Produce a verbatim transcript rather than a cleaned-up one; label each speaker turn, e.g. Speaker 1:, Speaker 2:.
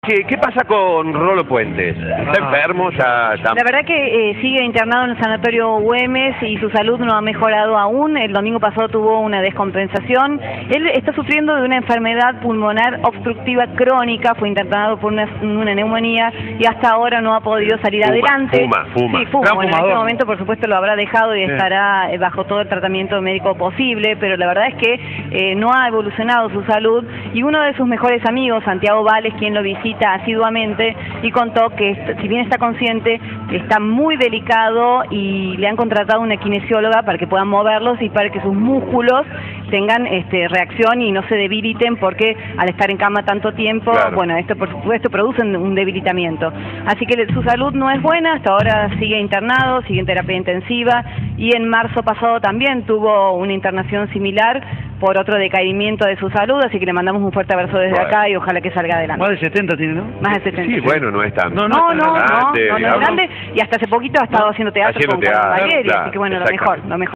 Speaker 1: ¿Qué, ¿Qué pasa con Rolo Puentes? ¿Está enfermo? ¿Ya, ya...
Speaker 2: La verdad que eh, sigue internado en el sanatorio Güemes y su salud no ha mejorado aún. El domingo pasado tuvo una descompensación. Él está sufriendo de una enfermedad pulmonar obstructiva crónica, fue internado por una, una neumonía y hasta ahora no ha podido salir
Speaker 1: fuma,
Speaker 2: adelante.
Speaker 1: Fuma, fuma.
Speaker 2: Sí, fuma. Bueno, en este momento, por supuesto, lo habrá dejado y
Speaker 1: sí.
Speaker 2: estará eh, bajo todo el tratamiento médico posible, pero la verdad es que eh, no ha evolucionado su salud y uno de sus mejores amigos, Santiago Vales, quien lo visita asiduamente y contó que si bien está consciente está muy delicado y le han contratado una kinesióloga para que puedan moverlos y para que sus músculos tengan este, reacción y no se debiliten, porque al estar en cama tanto tiempo, claro. bueno, esto por supuesto produce un debilitamiento. Así que su salud no es buena, hasta ahora sigue internado, sigue en terapia intensiva y en marzo pasado también tuvo una internación similar por otro decaimiento de su salud, así que le mandamos un fuerte abrazo desde bueno. acá y ojalá que salga adelante.
Speaker 3: Más de setenta tiene, ¿no?
Speaker 2: Más de setenta.
Speaker 1: Sí, bueno, no es tan...
Speaker 2: No, no, no, no, no, no, no es grande y hasta hace poquito ha estado haciendo teatro
Speaker 1: haciendo
Speaker 2: con
Speaker 1: teatro,
Speaker 2: Carlos Valieri,
Speaker 1: claro,
Speaker 2: así que bueno, lo mejor, lo mejor.